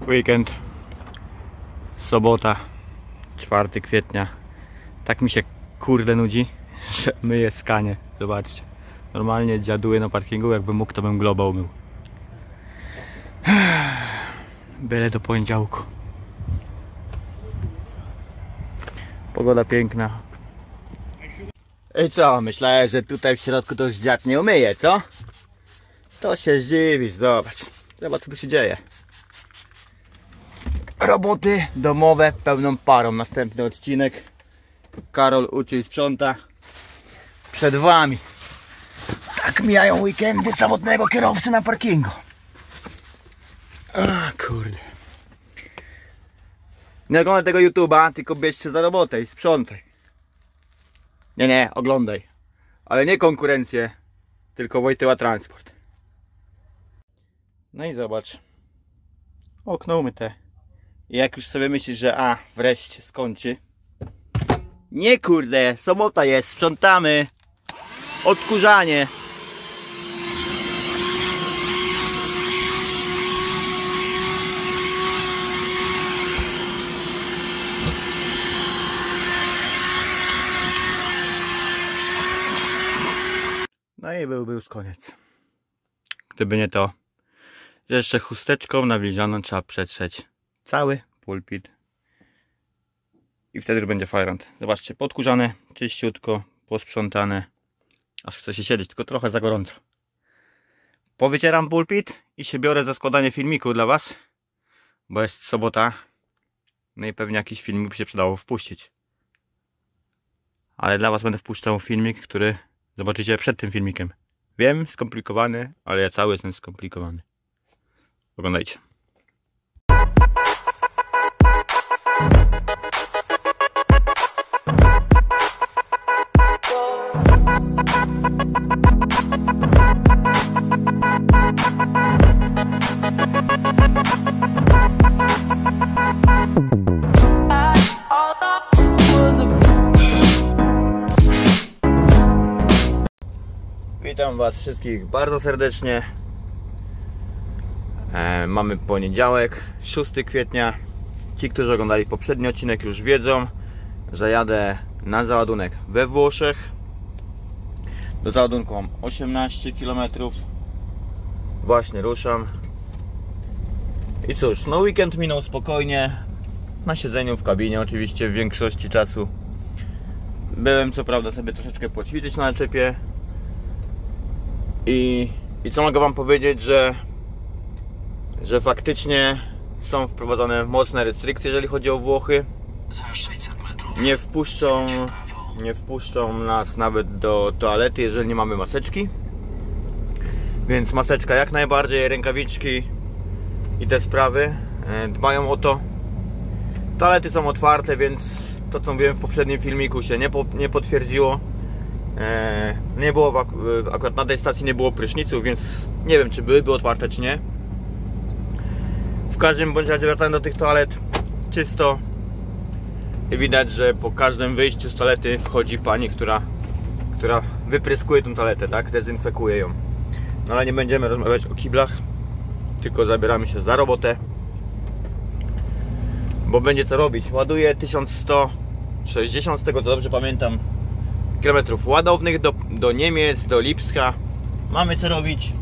Weekend, sobota, 4 kwietnia. Tak mi się kurde nudzi, że myję skanie. Zobaczcie, normalnie dziaduję na parkingu, jakbym mógł, to bym globa umył. Byle do poniedziałku. Pogoda piękna. I co, myślałem, że tutaj w środku to już dziad nie umyje, co? To się zdziwisz, zobacz. Zobacz, co tu się dzieje. Roboty domowe pełną parą. Następny odcinek. Karol uczy i sprząta. Przed wami. Tak mijają weekendy samotnego kierowcy na parkingu. A kurde. Nie oglądaj tego YouTube'a, tylko bierz się za robotę i sprzątaj. Nie, oglądaj. Ale nie konkurencję, tylko Wojtyła Transport. No i zobacz. Okno umyte. I jak już sobie myślisz, że wreszcie skończy. Nie kurde, sobota jest, sprzątamy. Odkurzanie. No i byłby już koniec. Gdyby nie to, że jeszcze chusteczką nawilżoną trzeba przetrzeć cały pulpit. I wtedy już będzie fajrant. Zobaczcie, podkurzane, czyściutko, posprzątane. Aż chce się siedzieć, tylko trochę za gorąco. Powycieram pulpit i się biorę za składanie filmiku dla was. Bo jest sobota. No i pewnie jakiś filmik by się przydało wpuścić. Ale dla was będę wpuszczał filmik, który zobaczycie przed tym filmikiem. Wiem, skomplikowany, ale ja cały jestem skomplikowany. Oglądajcie. Witam was wszystkich bardzo serdecznie. Mamy poniedziałek, 6 kwietnia. Ci, którzy oglądali poprzedni odcinek, już wiedzą, że jadę na załadunek we Włoszech. Do załadunku mam 18 km. Właśnie ruszam. I cóż, no weekend minął spokojnie. Na siedzeniu w kabinie oczywiście w większości czasu. Byłem co prawda sobie troszeczkę poćwiczyć na naczepie. I co mogę wam powiedzieć, że faktycznie są wprowadzone mocne restrykcje, jeżeli chodzi o Włochy. Nie wpuszczą nas nawet do toalety, jeżeli nie mamy maseczki. Więc maseczka jak najbardziej, rękawiczki i te sprawy dbają o to. Toalety są otwarte, więc to, co mówiłem w poprzednim filmiku, się nie potwierdziło. Nie było akurat na tej stacji nie było pryszniców, więc nie wiem, czy byłyby otwarte, czy nie. W każdym bądź razie, wracając do tych toalet, czysto. I widać, że po każdym wyjściu z toalety wchodzi pani, która wypryskuje tą toaletę, tak? Dezynfekuje ją. No ale nie będziemy rozmawiać o kiblach, tylko zabieramy się za robotę, bo będzie co robić. Ładuję 1160, z tego co dobrze pamiętam, kilometrów ładownych do Niemiec, do Lipska. Mamy co robić.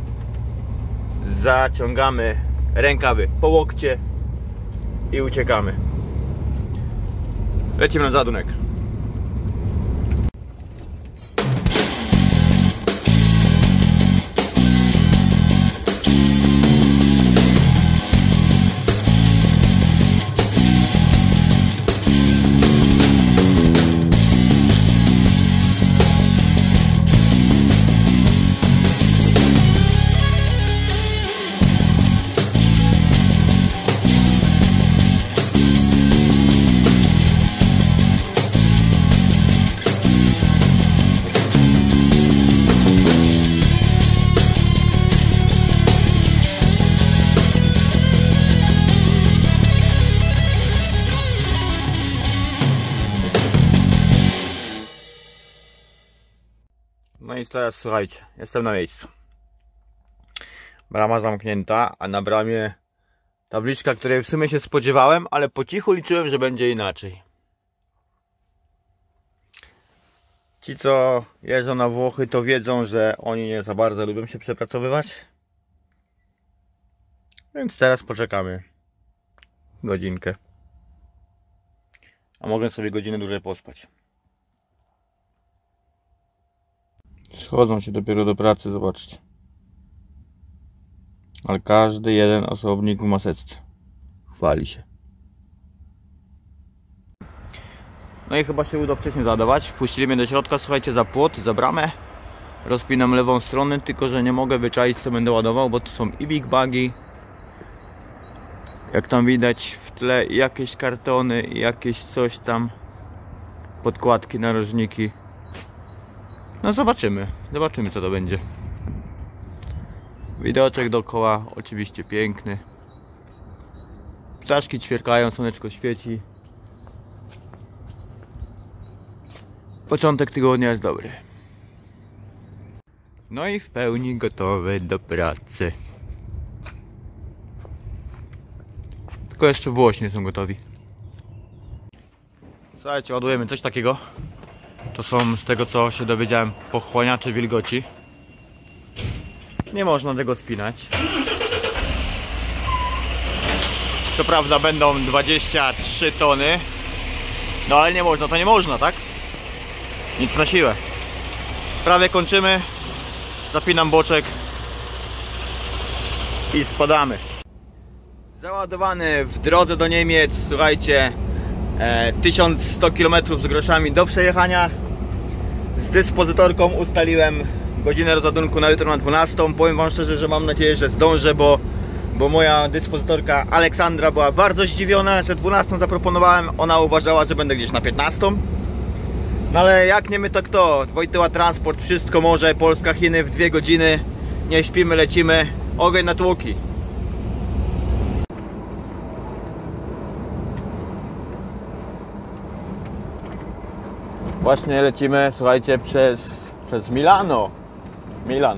Zaciągamy rękawy po łokcie i uciekamy. Lecimy na załadunek. No i teraz słuchajcie, jestem na miejscu. Brama zamknięta, a na bramie Tabliczka, której w sumie się spodziewałem, ale po cichu liczyłem, że będzie inaczej. Ci, co jeżdżą na Włochy, to wiedzą, że oni nie za bardzo lubią się przepracowywać. Więc teraz poczekamy godzinkę. A mogę sobie godzinę dłużej pospać. Schodzą się dopiero do pracy, zobaczcie. Ale każdy jeden osobnik w maseczce. Chwali się. No i chyba się uda wcześniej załadować. Wpuścili mnie do środka, słuchajcie, za płot, za bramę. Rozpinam lewą stronę, tylko że nie mogę wyczaić, co będę ładował, bo tu są i big bagi. Jak tam widać w tle, jakieś kartony, jakieś coś tam. Podkładki, narożniki. No zobaczymy co to będzie. Widoczek dookoła oczywiście piękny. Ptaszki ćwierkają, słoneczko świeci. Początek tygodnia jest dobry. No i w pełni gotowy do pracy. Tylko jeszcze Włosi nie są gotowi. Słuchajcie, ładujemy coś takiego. To są, z tego co się dowiedziałem, pochłaniacze wilgoci. Nie można tego spinać. Co prawda będą 23 tony. No ale nie można, to nie można, tak? Nic na siłę. Prawie kończymy. Zapinam boczek i spadamy. Załadowany w drodze do Niemiec, słuchajcie, 1100 km z groszami do przejechania. Z dyspozytorką ustaliłem godzinę rozładunku na jutro na 12. Powiem wam szczerze, że mam nadzieję, że zdążę, bo moja dyspozytorka Aleksandra była bardzo zdziwiona, że 12 zaproponowałem. Ona uważała, że będę gdzieś na 15. No ale jak nie my, to kto? Wojtyła Transport wszystko może. Polska, Chiny w 2 godziny. Nie śpimy, lecimy. Ogień na tłoki. Właśnie lecimy, słuchajcie, przez Milano. Milan.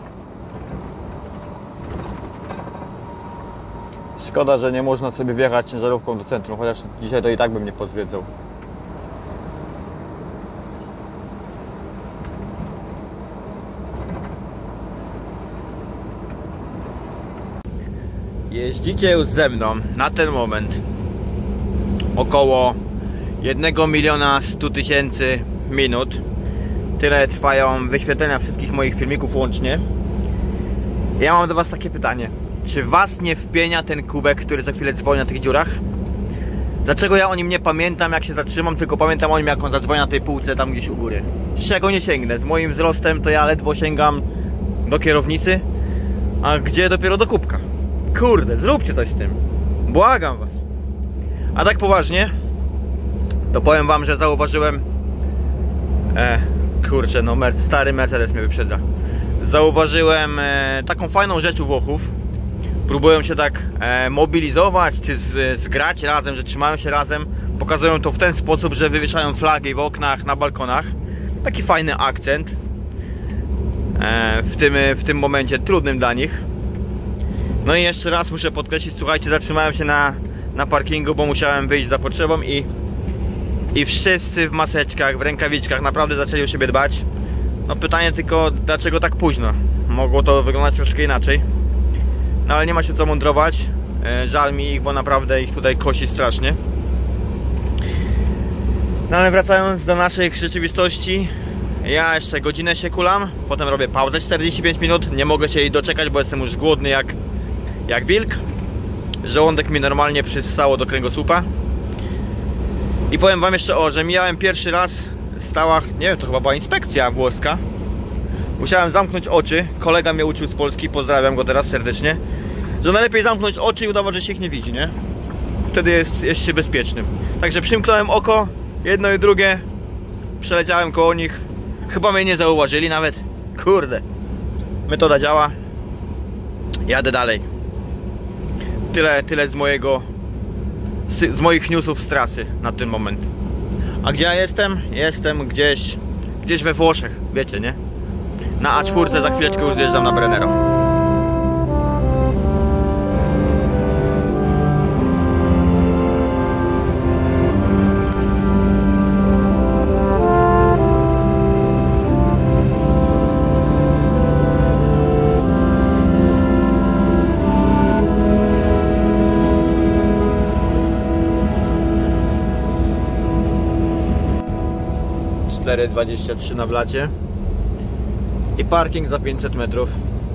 Szkoda, że nie można sobie wjechać ciężarówką do centrum, chociaż dzisiaj to i tak bym nie pozwiedzał. Jeździcie już ze mną na ten moment około 1 100 000 minut. Tyle trwają wyświetlenia wszystkich moich filmików łącznie. Ja mam do was takie pytanie. Czy was nie wpienia ten kubek, który za chwilę dzwoni na tych dziurach? Dlaczego ja o nim nie pamiętam, jak się zatrzymam, tylko pamiętam o nim, jak on zadzwoni na tej półce tam gdzieś u góry? Przecież ja go nie sięgnę. Z moim wzrostem to ja ledwo sięgam do kierownicy, a gdzie dopiero do kubka? Kurde, zróbcie coś z tym. Błagam was. A tak poważnie, to powiem wam, że zauważyłem... kurczę, no stary Mercedes mnie wyprzedza. Zauważyłem taką fajną rzecz u Włochów. Próbują się tak mobilizować, czy zgrać razem, że trzymają się razem. Pokazują to w ten sposób, że wywieszają flagi w oknach, na balkonach. Taki fajny akcent w tym momencie trudnym dla nich. No i jeszcze raz muszę podkreślić, słuchajcie, zatrzymałem się na parkingu, bo musiałem wyjść za potrzebą i wszyscy w maseczkach, w rękawiczkach naprawdę zaczęli o siebie dbać. No pytanie tylko, dlaczego tak późno? Mogło to wyglądać troszkę inaczej. No ale nie ma się co mądrować. Żal mi ich, bo naprawdę ich tutaj kosi strasznie. No ale wracając do naszej rzeczywistości, ja jeszcze godzinę się kulam, potem robię pauzę 45 minut. Nie mogę się jej doczekać, bo jestem już głodny jak wilk. Żołądek mi normalnie przyssało do kręgosłupa. I powiem wam jeszcze, że mijałem pierwszy raz, stała, nie wiem, to chyba była inspekcja włoska. Musiałem zamknąć oczy, kolega mnie uczył z Polski, pozdrawiam go teraz serdecznie, że najlepiej zamknąć oczy i udawać, że się ich nie widzi, nie? Wtedy jest się bezpiecznym. Także przymknąłem oko, jedno i drugie, przeleciałem koło nich, chyba mnie nie zauważyli nawet. Kurde, metoda działa, jadę dalej. Tyle z moich newsów z trasy na ten moment. A gdzie ja jestem? Jestem gdzieś we Włoszech, wiecie, nie? Na A4 za chwileczkę już zjeżdżam na Brennero. 4,23 na blacie i parking za 500 metrów.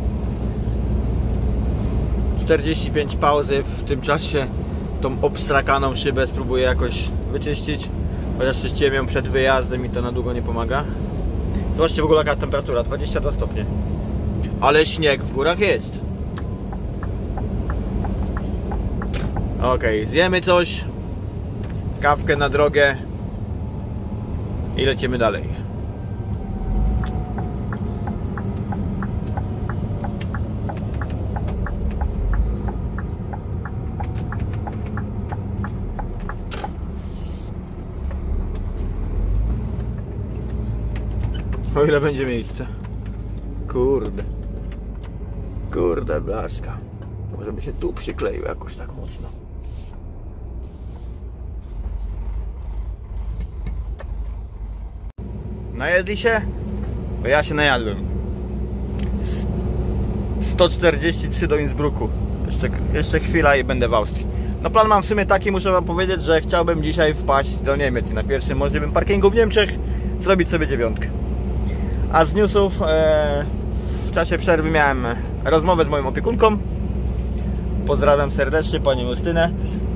45 pauzy, w tym czasie tą obstrakaną szybę spróbuję jakoś wyczyścić, chociaż czyściłem ją przed wyjazdem i to na długo nie pomaga. Zobaczcie w ogóle jaka temperatura, 22 stopnie. Ale śnieg w górach jest. Okej, zjemy coś, kawkę na drogę i lecimy dalej. O ile będzie miejsce. Kurde blaszka. Może by się tu przykleił jakoś tak mocno. Najedli się? Bo ja się najadłem. 143 do Innsbrucku. Jeszcze chwila i będę w Austrii. No plan mam w sumie taki, muszę wam powiedzieć, że chciałbym dzisiaj wpaść do Niemiec i na pierwszym możliwym parkingu w Niemczech zrobić sobie 9. A z newsów w czasie przerwy miałem rozmowę z moją opiekunką. Pozdrawiam serdecznie panią Justynę.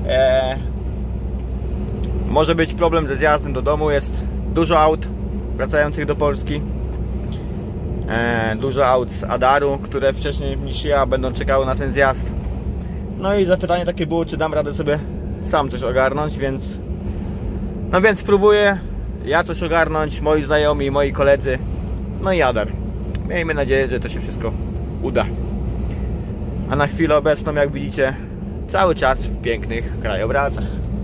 Może być problem ze zjazdem do domu, jest dużo aut wracających do Polski. Dużo aut z Adaru, które wcześniej niż ja będą czekały na ten zjazd. No i zapytanie takie było, czy dam radę sobie sam coś ogarnąć, więc spróbuję ja coś ogarnąć, moi znajomi, moi koledzy, no i Adar. Miejmy nadzieję, że to się wszystko uda. A na chwilę obecną, jak widzicie, cały czas w pięknych krajobrazach.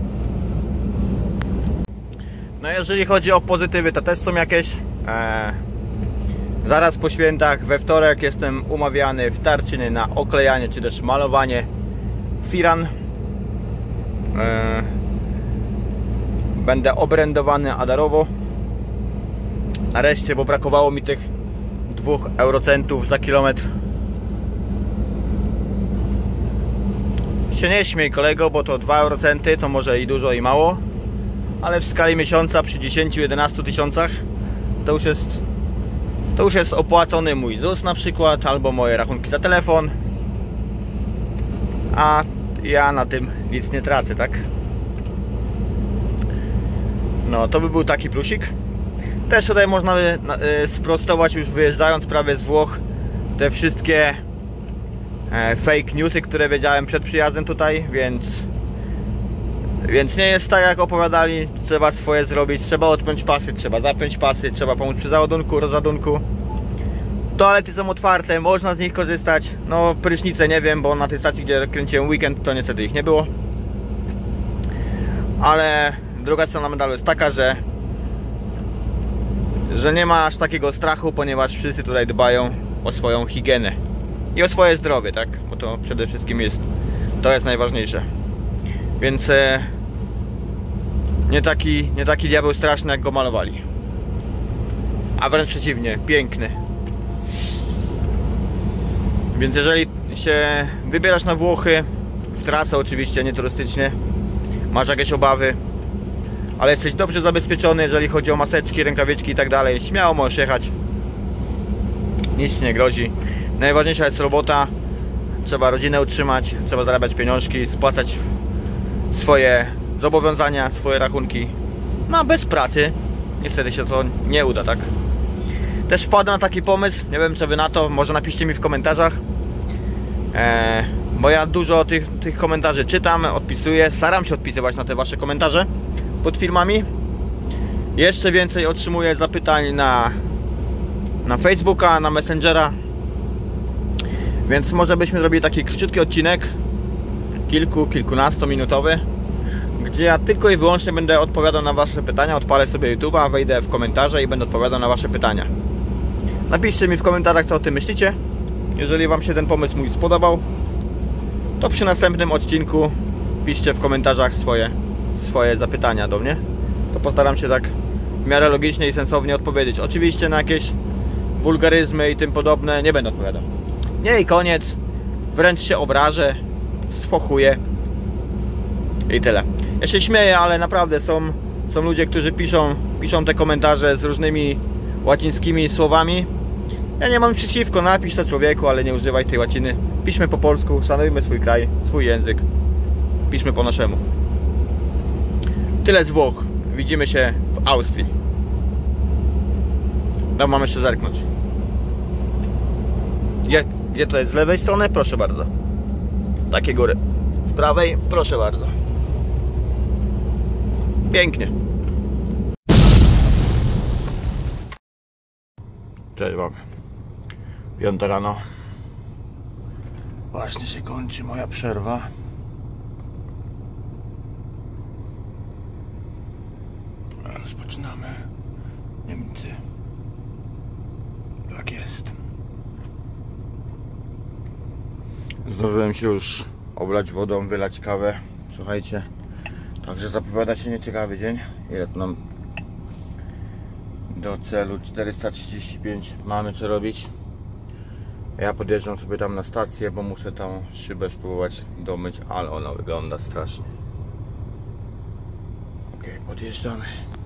No jeżeli chodzi o pozytywy, to też są jakieś. Zaraz po świętach, we wtorek jestem umawiany w Tarczyny na oklejanie czy też malowanie firan. Będę obrędowany adarowo. Nareszcie, bo brakowało mi tych 2 eurocentów za kilometr. Się nie śmiej kolego, bo to 2 eurocenty to może i dużo i mało, ale w skali miesiąca przy 10-11 tysiącach to już jest opłacony mój ZUS na przykład, albo moje rachunki za telefon, a ja na tym nic nie tracę, tak? No to by był taki plusik. Też tutaj można sprostować, już wyjeżdżając prawie z Włoch, te wszystkie fake newsy, które wiedziałem przed przyjazdem tutaj, więc nie jest tak jak opowiadali. Trzeba swoje zrobić, trzeba odpiąć pasy, trzeba zapiąć pasy, trzeba pomóc przy załadunku, rozładunku. Toalety są otwarte, można z nich korzystać. No prysznice nie wiem, bo na tej stacji, gdzie kręciłem weekend, to niestety ich nie było. Ale druga strona medalu jest taka, że nie ma aż takiego strachu, ponieważ wszyscy tutaj dbają o swoją higienę i o swoje zdrowie, tak? Bo to przede wszystkim jest najważniejsze. Więc nie taki diabeł straszny, jak go malowali, a wręcz przeciwnie, piękny. Więc jeżeli się wybierasz na Włochy, w trasę oczywiście, nie turystycznie, masz jakieś obawy, ale jesteś dobrze zabezpieczony, jeżeli chodzi o maseczki, rękawiczki i tak dalej, śmiało możesz jechać, nic ci nie grozi. Najważniejsza jest robota, trzeba rodzinę utrzymać, trzeba zarabiać pieniążki, spłacać swoje zobowiązania, swoje rachunki. No bez pracy niestety się to nie uda, tak? Też wpadłem na taki pomysł, nie wiem co wy na to, może napiszcie mi w komentarzach, bo ja dużo tych komentarzy czytam, odpisuję, staram się odpisywać na te wasze komentarze pod filmami. Jeszcze więcej otrzymuję zapytań na Facebooka, na Messengera, więc może byśmy zrobili taki króciutki odcinek, kilkunastominutowy, gdzie ja tylko i wyłącznie będę odpowiadał na wasze pytania. Odpalę sobie YouTube'a, wejdę w komentarze i będę odpowiadał na wasze pytania. Napiszcie mi w komentarzach, co o tym myślicie. Jeżeli wam się ten pomysł mój spodobał, to przy następnym odcinku piszcie w komentarzach swoje zapytania do mnie. To postaram się tak w miarę logicznie i sensownie odpowiedzieć. Oczywiście na jakieś wulgaryzmy i tym podobne nie będę odpowiadał. Nie i koniec. Wręcz się obrażę, sfochuję i tyle. Ja się śmieję, ale naprawdę są Są ludzie, którzy piszą te komentarze z różnymi łacińskimi słowami. Ja nie mam przeciwko, napisz to człowieku, ale nie używaj tej łaciny. Piszmy po polsku, szanujmy swój kraj, swój język. Piszmy po naszemu. Tyle z Włoch. Widzimy się w Austrii. Tam mam jeszcze zerknąć. Gdzie to jest? Z lewej strony? Proszę bardzo. Takie góry. Z prawej? Proszę bardzo. Pięknie. Cześć wam. 5 rano. Właśnie się kończy moja przerwa. Rozpoczynamy. Niemcy. Tak jest. Zdążyłem się już oblać wodą, wylać kawę. Słuchajcie. Także zapowiada się nieciekawy dzień. Ile tu nam do celu? 435. Mamy co robić. Ja podjeżdżam sobie tam na stację, bo muszę tam szybę spróbować domyć, ale ona wygląda strasznie. Ok, podjeżdżamy.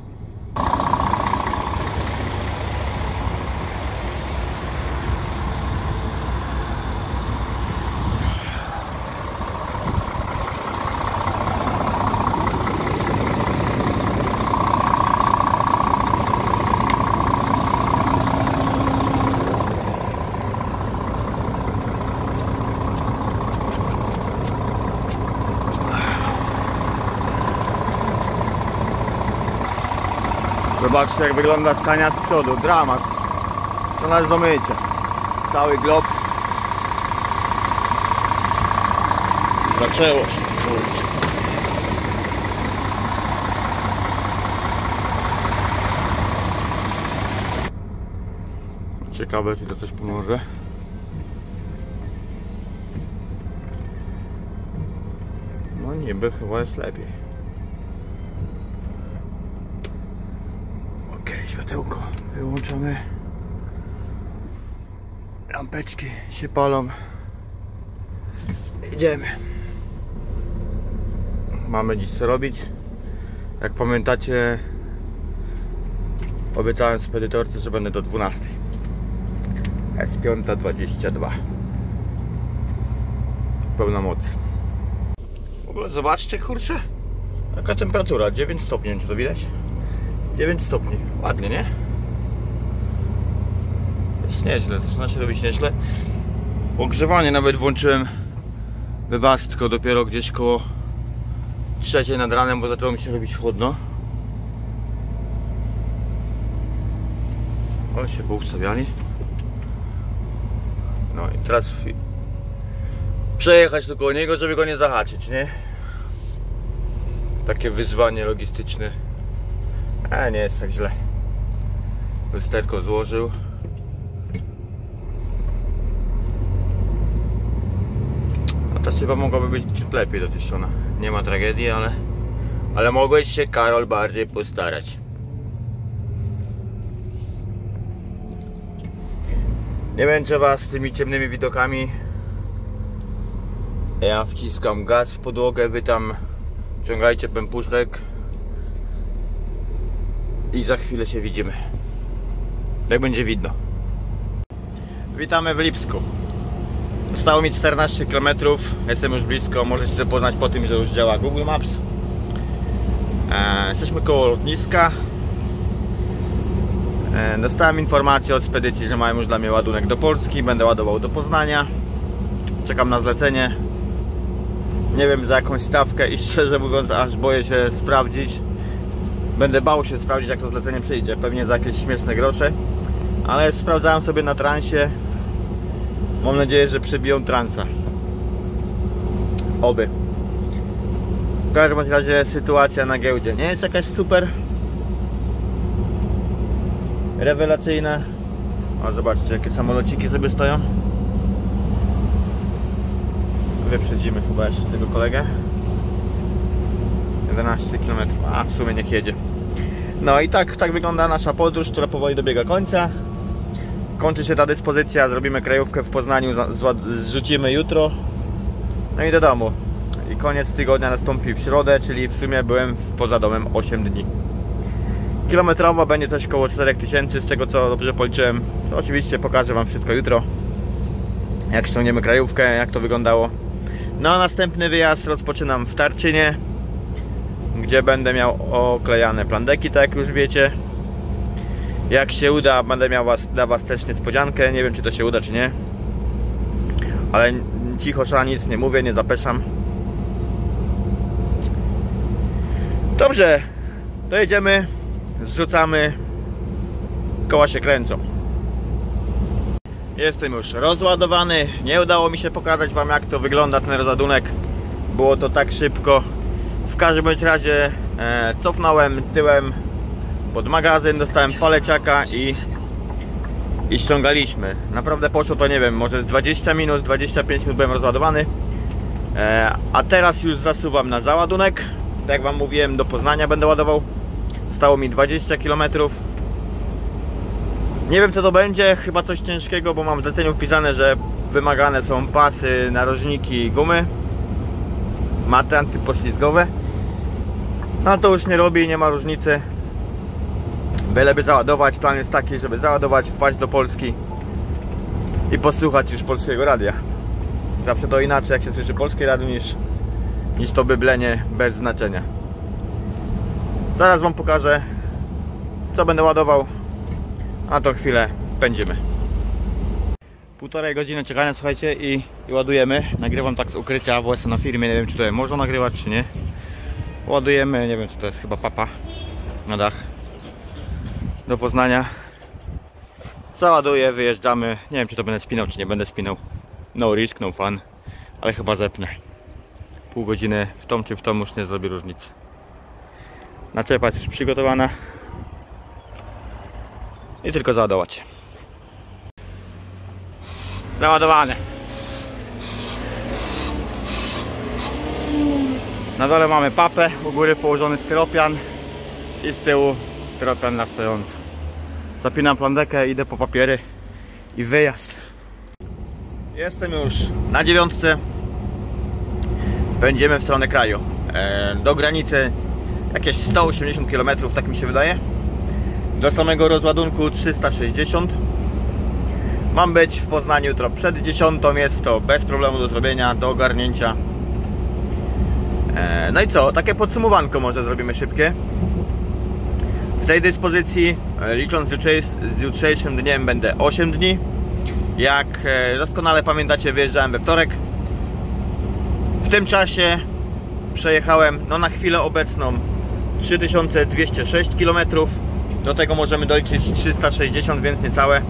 Zobaczcie, jak wygląda Scania z przodu, dramat. To nas do mycia. Cały glob. Zaczęło się, kurczę. Ciekawe, czy to coś pomoże. No niby chyba jest lepiej. Światełko wyłączamy. Lampeczki się palą. Idziemy. Mamy dziś co robić. Jak pamiętacie, obiecałem spedytorce, że będę do 12. Jest 5:22. Pełna moc. W ogóle zobaczcie, kurczę, jaka temperatura, 9 stopni, czy to widać? 9 stopni, ładnie, nie? Jest nieźle, zaczyna się robić nieźle. Ogrzewanie nawet włączyłem wybastko dopiero gdzieś koło 3 nad ranem, bo zaczęło mi się robić chłodno. Ale się poustawiali. No i teraz przejechać tu koło niego, żeby go nie zahaczyć, nie? Takie wyzwanie logistyczne. A nie jest tak źle. Lusterko złożył. A ta szyba mogłaby być ciut lepiej doczyszczona. Nie ma tragedii, ale mogłeś się, Karol, bardziej postarać. Nie męczę was tymi ciemnymi widokami. Ja wciskam gaz w podłogę, wy tam ciągajcie pępuszek. I za chwilę się widzimy. Jak będzie widno. Witamy w Lipsku. Zostało mi 14 km. Jestem już blisko. Możecie to poznać po tym, że już działa Google Maps. Jesteśmy koło lotniska. Dostałem informację od spedycji, że mają już dla mnie ładunek do Polski. Będę ładował do Poznania. Czekam na zlecenie. Nie wiem za jakąś stawkę i szczerze mówiąc aż boję się sprawdzić. Będę bał się sprawdzić, jak to zlecenie przyjdzie. Pewnie za jakieś śmieszne grosze. Ale sprawdzałem sobie na transie. Mam nadzieję, że przybiją transa. Oby. W każdym razie sytuacja na giełdzie nie jest jakaś super rewelacyjna. O, zobaczcie, jakie samolociki sobie stoją. Wyprzedzimy chyba jeszcze tego kolegę. 11 km, a w sumie niech jedzie. No i tak wygląda nasza podróż, która powoli dobiega końca. Kończy się ta dyspozycja, zrobimy krajówkę w Poznaniu, zrzucimy jutro. No i do domu. I koniec tygodnia nastąpi w środę, czyli w sumie byłem poza domem 8 dni. Kilometrowo będzie coś koło 4000, z tego co dobrze policzyłem. Oczywiście pokażę wam wszystko jutro, jak ściągniemy krajówkę, jak to wyglądało. No a następny wyjazd rozpoczynam w Tarczynie, gdzie będę miał oklejane plandeki, tak jak już wiecie. Jak się uda, będę miał dla was też niespodziankę. Nie wiem, czy to się uda, czy nie, ale cicho, nic nie mówię, nie zapeszam. Dobrze, dojedziemy, zrzucamy, koła się kręcą. Jestem już rozładowany. Nie udało mi się pokazać wam, jak to wygląda ten rozładunek. Było to tak szybko. W każdym bądź razie cofnąłem tyłem pod magazyn, dostałem paleciaka i ściągaliśmy. Naprawdę poszło to, nie wiem, może z 20 minut, 25 minut byłem rozładowany. A teraz już zasuwam na załadunek. Tak jak wam mówiłem, do Poznania będę ładował. Stało mi 20 km. Nie wiem, co to będzie, chyba coś ciężkiego, bo mam w zleceniu wpisane, że wymagane są pasy, narożniki i gumy, maty antypoślizgowe. No to już nie robi, nie ma różnicy. Byleby załadować. Plan jest taki, żeby załadować, wpaść do Polski i posłuchać już polskiego radia. Zawsze to inaczej, jak się słyszy polskie radio, niż to byblenie bez znaczenia. Zaraz wam pokażę, co będę ładował, a to chwilę pędzimy. Półtorej godziny czekania, słuchajcie, i ładujemy. Nagrywam tak z ukrycia, bo jestem na firmie, nie wiem, czy tutaj można nagrywać, czy nie. Ładujemy, nie wiem, co to jest, chyba papa na dach do Poznania. Załaduję, wyjeżdżamy. Nie wiem, czy to będę spinał, czy nie będę spinał. No risk, no fun, ale chyba zepnę. Pół godziny w tą czy w tą już nie zrobi różnicy. Naczepa jest już przygotowana i tylko załadować. Załadowane. Na dole mamy papę, u góry położony styropian i z tyłu styropian na stojąco. Zapinam plandekę, idę po papiery i wyjazd. Jestem już na 9. Będziemy w stronę kraju. Do granicy jakieś 180 km, tak mi się wydaje. Do samego rozładunku 360. Mam być w Poznaniu jutro przed 10. Jest to bez problemu do zrobienia, do ogarnięcia. No i co? Takie podsumowanko może zrobimy szybkie. W tej dyspozycji, licząc z jutrzejszym dniem, będę 8 dni. Jak doskonale pamiętacie, wyjeżdżałem we wtorek. W tym czasie przejechałem, no na chwilę obecną, 3206 km. Do tego możemy doliczyć 360, więc niecałe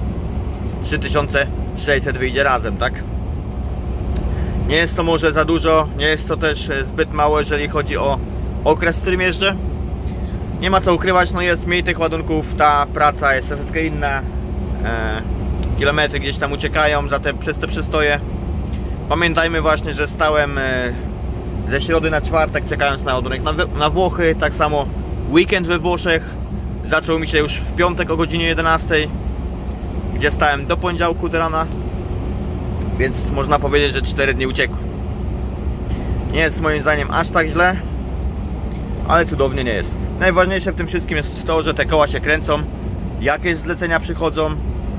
3600 wyjdzie razem, tak? Nie jest to może za dużo, nie jest to też zbyt mało, jeżeli chodzi o okres, w którym jeżdżę. Nie ma co ukrywać, no jest mniej tych ładunków, ta praca jest troszeczkę inna. Kilometry gdzieś tam uciekają przez te przystoje. Pamiętajmy właśnie, że stałem ze środy na czwartek, czekając na ładunek na Włochy. Tak samo weekend we Włoszech zaczął mi się już w piątek o godzinie 11, gdzie stałem do poniedziałku do rana. Więc można powiedzieć, że 4 dni uciekły. Nie jest moim zdaniem aż tak źle, ale cudownie nie jest. Najważniejsze w tym wszystkim jest to, że te koła się kręcą, jakieś zlecenia przychodzą,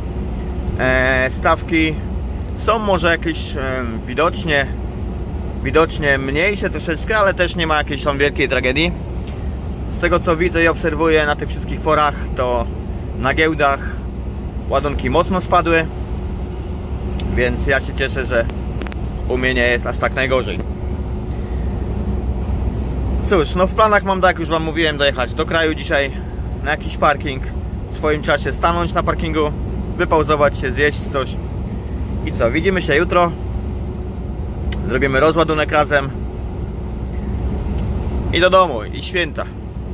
stawki są może jakieś widocznie mniejsze troszeczkę, ale też nie ma jakiejś tam wielkiej tragedii. Z tego co widzę i obserwuję na tych wszystkich forach, to na giełdach ładunki mocno spadły, więc ja się cieszę, że u mnie nie jest aż tak najgorzej. Cóż, no w planach mam, tak jak już wam mówiłem, dojechać do kraju dzisiaj na jakiś parking, w swoim czasie stanąć na parkingu, wypauzować się, zjeść coś i co, widzimy się jutro, zrobimy rozładunek razem i do domu, i święta.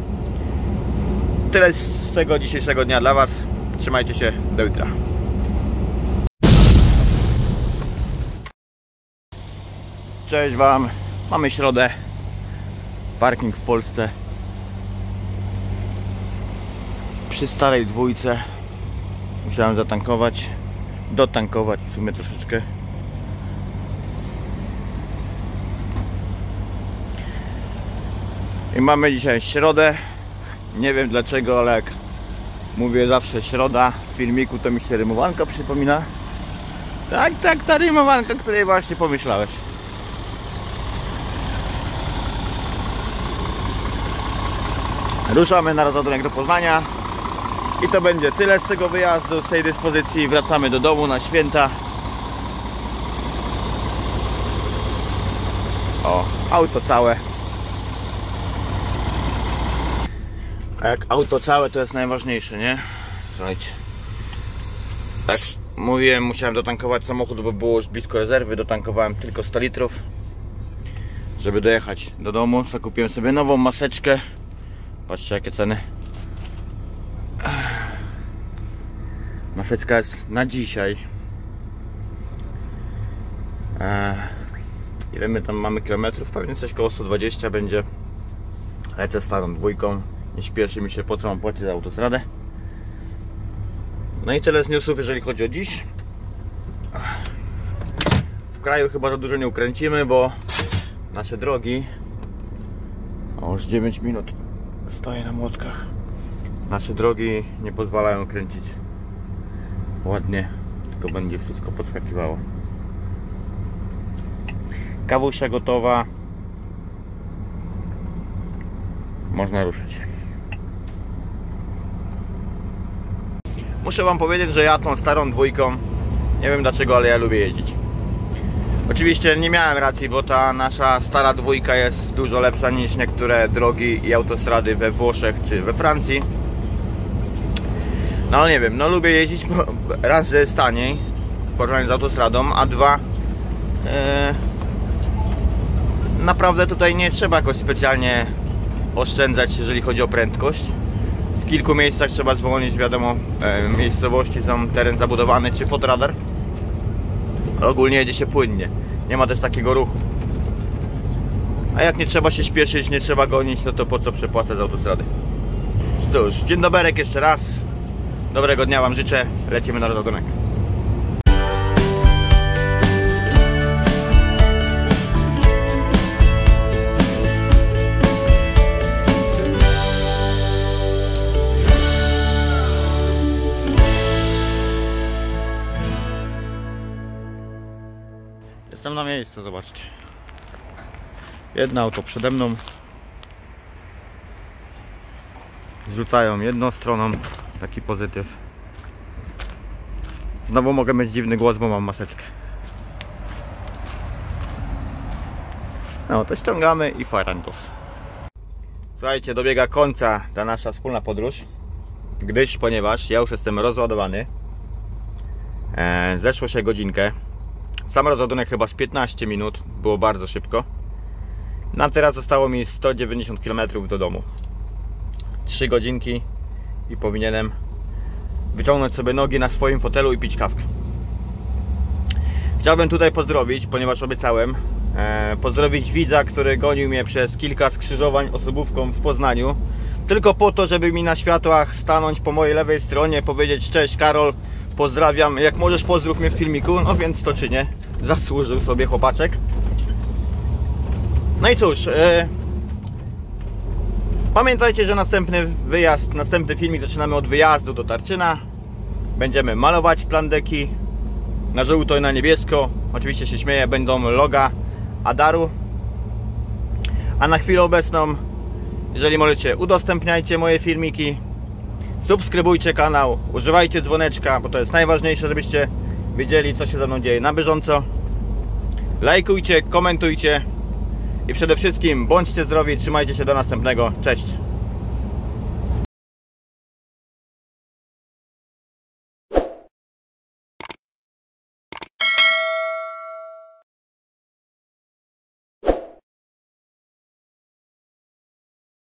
Tyle z tego dzisiejszego dnia dla was, trzymajcie się, do jutra. Cześć wam, mamy środę, parking w Polsce, przy starej dwójce. Musiałem zatankować, dotankować w sumie troszeczkę. I mamy dzisiaj środę, Nie wiem dlaczego, ale jak mówię zawsze środa w filmiku, to mi się rymowanka przypomina. Tak, ta rymowanka, o której właśnie pomyślałeś. Ruszamy na rozładunek do Poznania. I to będzie tyle z tego wyjazdu, z tej dyspozycji. Wracamy do domu na święta. O, auto całe. A jak auto całe, to jest najważniejsze, nie? Słuchajcie. Tak mówiłem, musiałem dotankować samochód, bo było już blisko rezerwy. Dotankowałem tylko 100 litrów, żeby dojechać do domu. Zakupiłem sobie nową maseczkę. Patrzcie, jakie ceny. Maseczka jest na dzisiaj. Ile my tam mamy kilometrów? Pewnie coś koło 120 będzie. Lecę starą dwójką. Nie śpieszy mi się, po co mam płacić za autostradę. No i tyle z newsów, jeżeli chodzi o dziś. W kraju chyba za dużo nie ukręcimy, bo nasze drogi... O, już 9 minut stoję na młotkach. Nasze drogi nie pozwalają kręcić ładnie, tylko będzie wszystko podskakiwało. Kawusia gotowa. Można ruszyć. Muszę wam powiedzieć, że ja tą starą dwójką, nie wiem dlaczego, ale ja lubię jeździć. Oczywiście nie miałem racji, bo ta nasza stara dwójka jest dużo lepsza niż niektóre drogi i autostrady we Włoszech czy we Francji. No ale nie wiem, no lubię jeździć, bo raz, że jest taniej w porównaniu z autostradą, a dwa, naprawdę tutaj nie trzeba jakoś specjalnie oszczędzać, jeżeli chodzi o prędkość. W kilku miejscach trzeba zwolnić, wiadomo, miejscowości są teren zabudowany czy fotoradar. Ogólnie jedzie się płynnie, nie ma też takiego ruchu. A jak nie trzeba się śpieszyć, nie trzeba gonić, no to po co przepłacać z autostrady? Cóż, dzień doberek jeszcze raz. Dobrego dnia wam życzę, lecimy na rozładunek. Jestem na miejscu, zobaczcie. Jedno auto przede mną. Zrzucają jedną stroną. Taki pozytyw. Znowu mogę mieć dziwny głos, bo mam maseczkę. No to ściągamy i farantos. Słuchajcie, dobiega końca ta nasza wspólna podróż, ponieważ ja już jestem rozładowany. Zeszło się godzinkę. Sam rozładunek chyba z 15 minut, było bardzo szybko. Na teraz zostało mi 190 km do domu. 3 godzinki i powinienem wyciągnąć sobie nogi na swoim fotelu i pić kawkę. Chciałbym tutaj pozdrowić, ponieważ obiecałem, pozdrowić widza, który gonił mnie przez kilka skrzyżowań osobówką w Poznaniu, tylko po to, żeby mi na światłach stanąć po mojej lewej stronie, powiedzieć: cześć Karol, pozdrawiam, jak możesz pozdrów mnie w filmiku. No więc to czynię, zasłużył sobie chłopaczek. No i cóż, pamiętajcie, że następny wyjazd, następny filmik zaczynamy od wyjazdu do Tarczyna. Będziemy malować plandeki na żółto i na niebiesko. Oczywiście się śmieję, będą loga Adaru. A na chwilę obecną, jeżeli możecie, udostępniajcie moje filmiki, subskrybujcie kanał, używajcie dzwoneczka, bo to jest najważniejsze, żebyście wiedzieli, co się ze mną dzieje na bieżąco. Lajkujcie, komentujcie i przede wszystkim bądźcie zdrowi, trzymajcie się, do następnego. Cześć!